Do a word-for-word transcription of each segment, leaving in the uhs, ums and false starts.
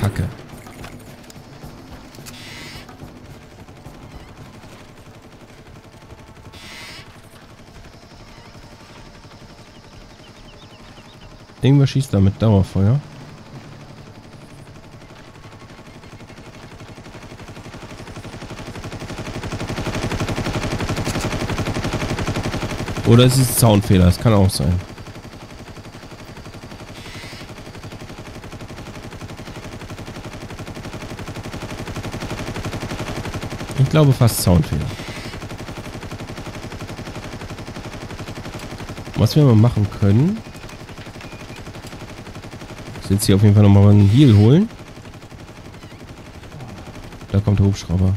Kacke. Irgendwer schießt da mit Dauerfeuer. Oder es ist Soundfehler, das kann auch sein. Ich glaube fast Soundfehler. Was wir mal machen können, ist jetzt hier auf jeden Fall nochmal einen Heal holen. Da kommt der Hubschrauber.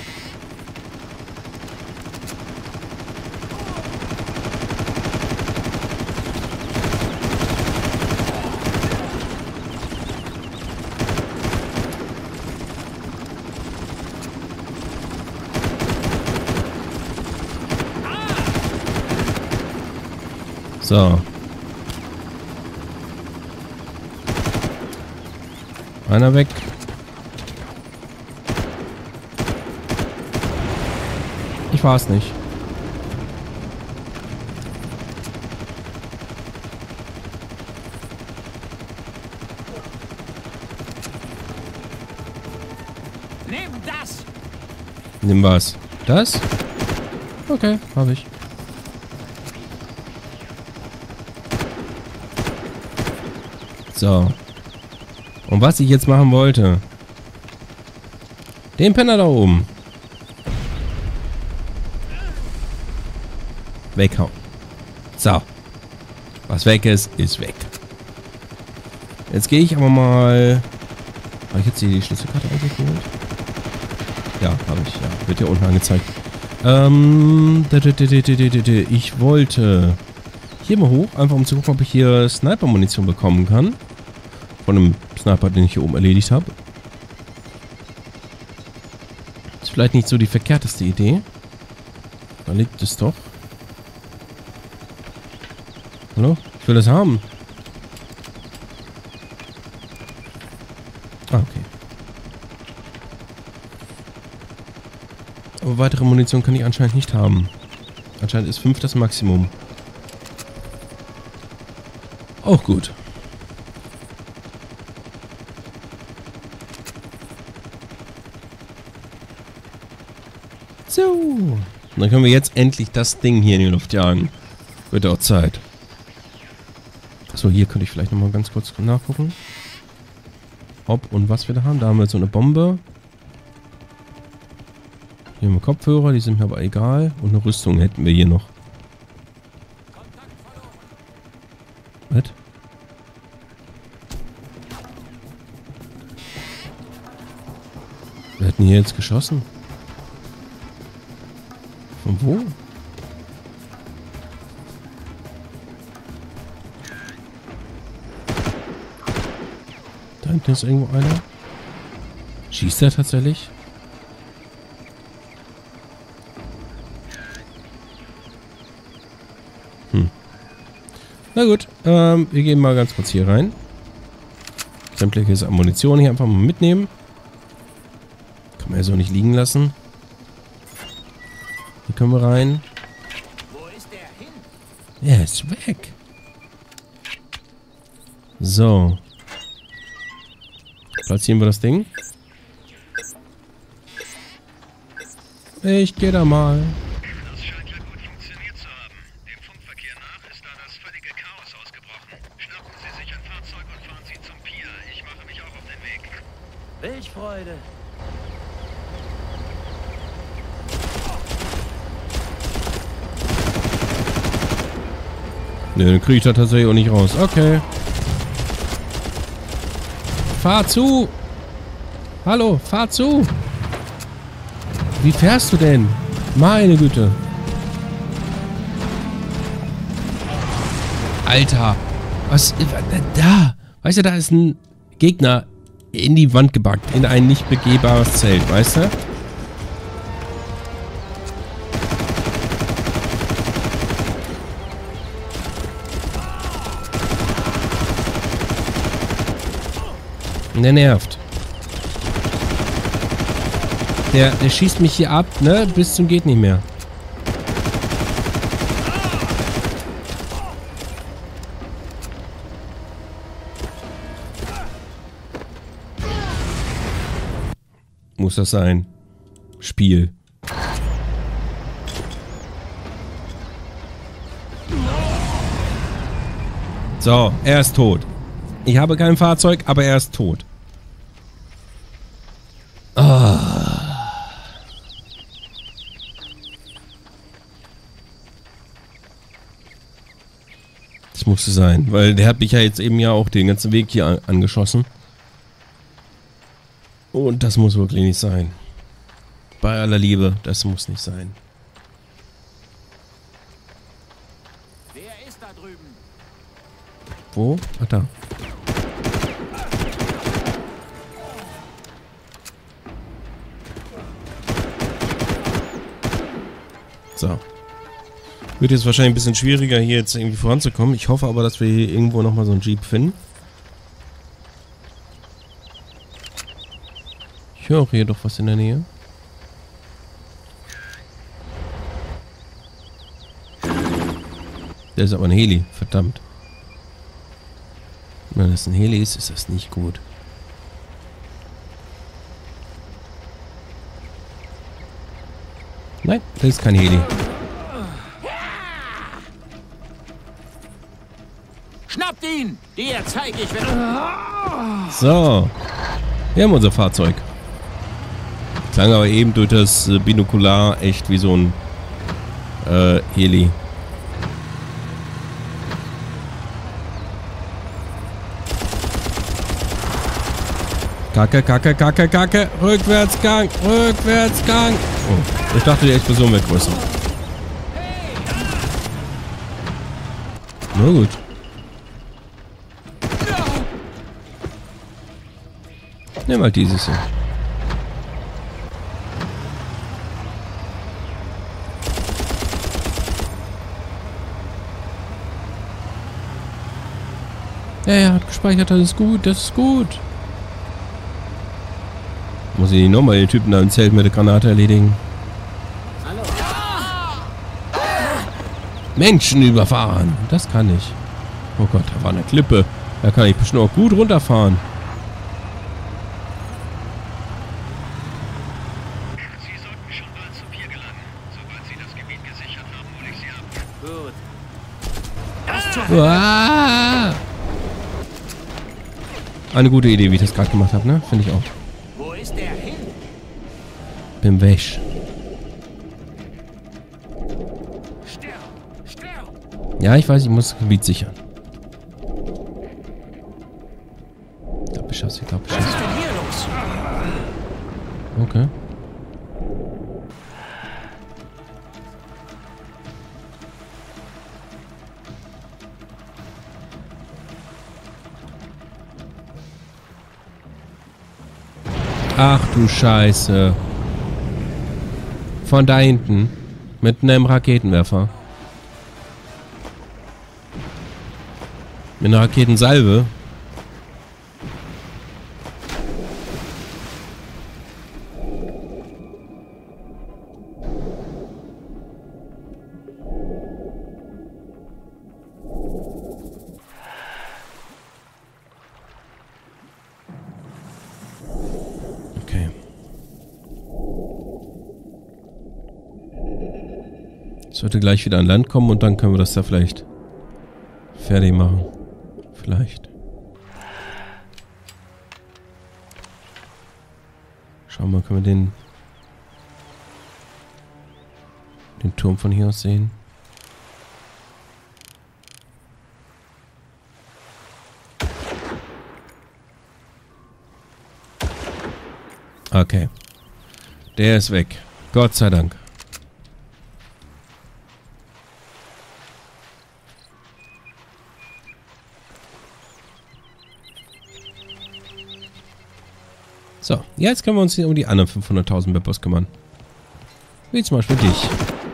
So. Einer weg. Ich war's nicht. Nimm das! Nimm was? Das? Okay, habe ich. So. Und was ich jetzt machen wollte. Den Penner da oben. Weghauen. So. Was weg ist, ist weg. Jetzt gehe ich aber mal... Habe ich jetzt hier die Schlüsselkarte eigentlich geholt? Ja, habe ich. Ja, wird hier unten angezeigt. Ähm... Ich wollte... Hier mal hoch, einfach um zu gucken, ob ich hier Sniper-Munition bekommen kann. Von einem Sniper, den ich hier oben erledigt habe. Ist vielleicht nicht so die verkehrteste Idee. Da liegt es doch. Hallo? Ich will das haben. Ah, okay. Aber weitere Munition kann ich anscheinend nicht haben. Anscheinend ist fünf das Maximum. Auch gut. So. Dann können wir jetzt endlich das Ding hier in die Luft jagen. Wird auch Zeit. Achso, hier könnte ich vielleicht nochmal ganz kurz nachgucken. Ob und was wir da haben. Da haben wir so eine Bombe. Hier haben wir Kopfhörer, die sind mir aber egal. Und eine Rüstung hätten wir hier noch. Was? Wir hätten hier jetzt geschossen. Von wo? Da hinten ist irgendwo einer. Schießt er tatsächlich? Hm. Na gut, ähm, wir gehen mal ganz kurz hier rein. Sämtliches Ammunition hier einfach mal mitnehmen. Kann man ja so nicht liegen lassen. Hier können wir rein. Wo ist der hin? Er ist weg. So. Platzieren wir das Ding. Ich gehe da mal. Das scheint ja gut funktioniert zu haben. Dem Funkverkehr nach ist da das völlige Chaos ausgebrochen. Schnappen Sie sich ein Fahrzeug und fahren Sie zum Pier. Ich mache mich auch auf den Weg. Welch Freude. Ne, dann kriege ich da tatsächlich auch nicht raus. Okay. Fahr zu! Hallo, fahr zu! Wie fährst du denn? Meine Güte. Alter. Was? Da. Weißt du, da ist ein Gegner in die Wand gebackt. In ein nicht begehbares Zelt, weißt du? Und der nervt. Der, der schießt mich hier ab, ne? Bis zum geht nicht mehr. Muss das sein? Spiel. So, er ist tot. Ich habe kein Fahrzeug, aber er ist tot. Ah. Das musste sein, weil der hat mich ja jetzt eben ja auch den ganzen Weg hier angeschossen. Und das muss wirklich nicht sein. Bei aller Liebe, das muss nicht sein. Wer ist da drüben? Wo? Ach, da. So. Wird jetzt wahrscheinlich ein bisschen schwieriger, hier jetzt irgendwie voranzukommen. Ich hoffe aber, dass wir hier irgendwo nochmal so einen Jeep finden. Ich höre auch hier doch was in der Nähe. Der ist aber ein Heli, verdammt. Wenn das ein Heli ist, ist das nicht gut. Nein, das ist kein Heli. Schnappt ihn! Dir zeige ich, wenn... So. Wir haben unser Fahrzeug. Klang aber eben durch das äh, Binokular echt wie so ein äh, Heli. Kacke, kacke, kacke, kacke. Rückwärtsgang, Rückwärtsgang. Oh, ich dachte, die Explosion wäre größer. Na gut. Nimm mal dieses hier. Ja, er hat gespeichert, das ist gut, das ist gut. Muss ich nicht nochmal den Typen da im Zelt mit der Granate erledigen? Hallo. Menschen überfahren, das kann ich. Oh Gott, da war eine Klippe. Da kann ich bestimmt auch gut runterfahren. Sie sollten schon bald zu Pier gelangen. Sobald Sie das Gebiet gesichert haben, hole ich Sie ab. Gut. Ah! Eine gute Idee, wie ich das gerade gemacht habe, ne? Finde ich auch. Wo ist der hin? Bin weg. Stirb! Stirb! Ja, ich weiß, ich muss das Gebiet sichern. Ich glaube, ich schaff's, ich glaube, ich Was ist schaff's. denn hier los? Okay. Ach du Scheiße. Von da hinten. Mit einem Raketenwerfer. Mit einer Raketensalve. Okay. Sollte gleich wieder an Land kommen und dann können wir das da vielleicht fertig machen. Vielleicht. Schauen wir mal, können wir den den Turm von hier aus sehen? Okay. Der ist weg. Gott sei Dank. So, jetzt können wir uns hier um die anderen fünfhunderttausend Beppos kümmern. Wie zum Beispiel dich.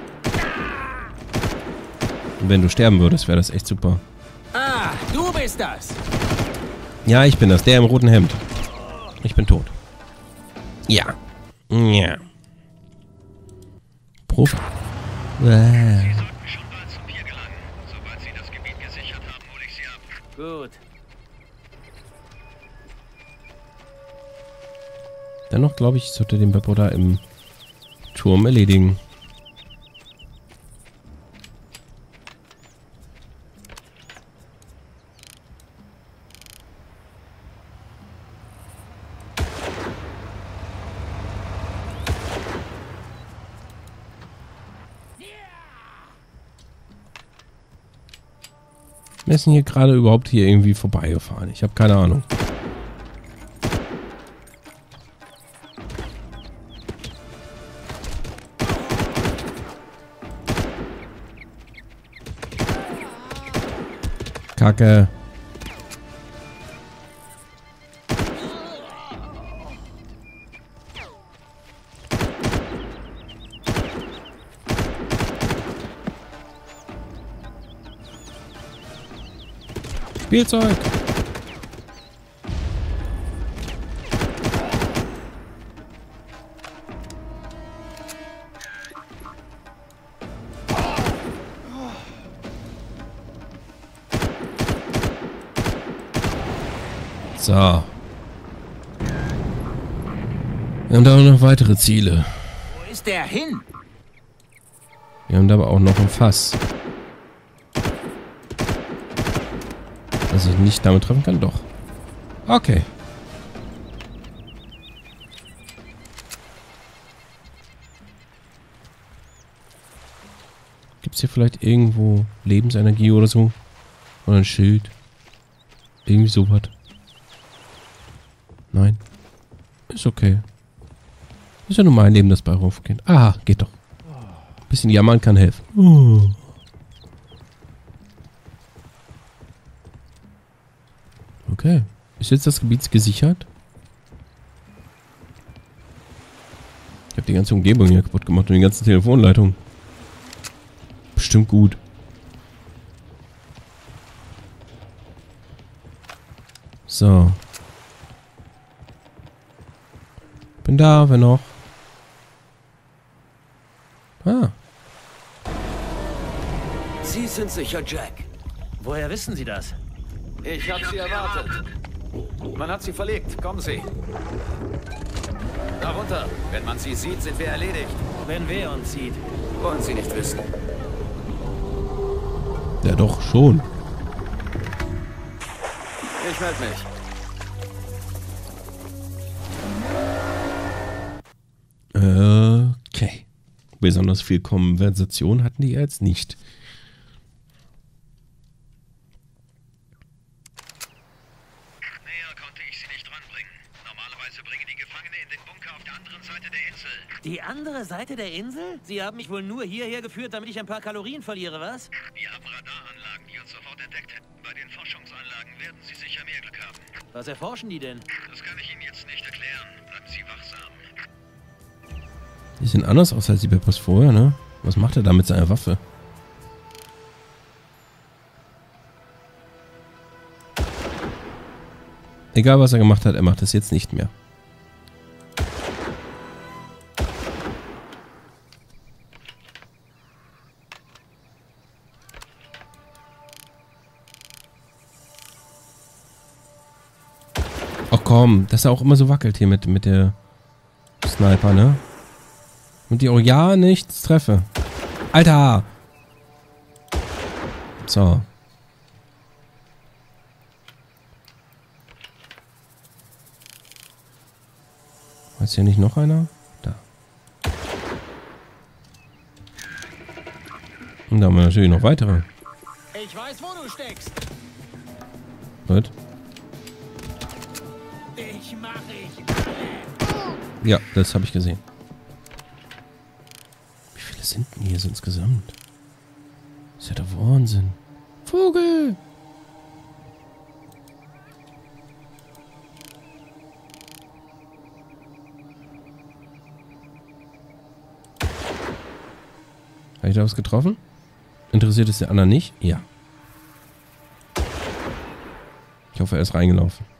Und wenn du sterben würdest, wäre das echt super. Ah, du bist das! Ja, ich bin das, der im roten Hemd. Ich bin tot. Ja. Ja. Profi. Äh. Sie sollten schon bald zum Pier gelangen. Sobald Sie das Gebiet gesichert haben, hole ich Sie ab. Gut. Dennoch glaube ich, ich sollte den Beppo da im Turm erledigen. Wir sind hier gerade überhaupt hier irgendwie vorbeigefahren. Ich habe keine Ahnung. Kacke. Spielzeug. So. Wir haben da auch noch weitere Ziele. Wo ist der hin? Wir haben da aber auch noch ein Fass. Was ich nicht damit treffen kann? Doch. Okay. Gibt es hier vielleicht irgendwo Lebensenergie oder so? Oder ein Schild? Irgendwie sowas. Nein. Ist okay. Ist ja nur mein Leben, das bei raufgeht. Ah, geht doch. Bisschen jammern kann helfen. Oh. Okay. Ist jetzt das Gebiet gesichert? Ich habe die ganze Umgebung hier kaputt gemacht und die ganzen Telefonleitungen. Bestimmt gut. So. Bin da, wer noch? Ah. Sie sind sicher Jack. Woher wissen Sie das? Ich habe Sie erwartet. Man hat Sie verlegt. Kommen Sie. Darunter. Wenn man Sie sieht, sind wir erledigt. Wenn wer uns sieht. Wollen Sie nicht wissen. Ja, doch, schon. Ich melde mich. Okay. Besonders viel Konversation hatten die jetzt nicht. Näher konnte ich sie nicht ranbringen. Normalerweise bringen die Gefangene in den Bunker auf der anderen Seite der Insel. Die andere Seite der Insel? Sie haben mich wohl nur hierher geführt, damit ich ein paar Kalorien verliere, was? Wir haben Radaranlagen, die uns sofort entdeckt hätten. Bei den Forschungsanlagen werden Sie sicher mehr Glück haben. Was erforschen die denn? Das kann ich Ihnen jetzt nicht erklären. Bleiben Sie wachsam. Die sehen anders aus als die Beppos vorher, ne? Was macht er da mit seiner Waffe? Egal, was er gemacht hat, er macht es jetzt nicht mehr. Ach komm, dass er auch immer so wackelt hier mit, mit der Sniper, ne? Und die auch ja nichts treffe. Alter! So. Ist hier nicht noch einer? Da. Und da haben wir natürlich noch weitere. Ich weiß, wo du steckst. Gut. Ich mach ich alle. Ja, das habe ich gesehen. Wie viele sind denn hier so insgesamt? Das ist ja der Wahnsinn. Vogel! Habe ich da was getroffen? Interessiert es der anderen nicht? Ja. Ich hoffe, er ist reingelaufen.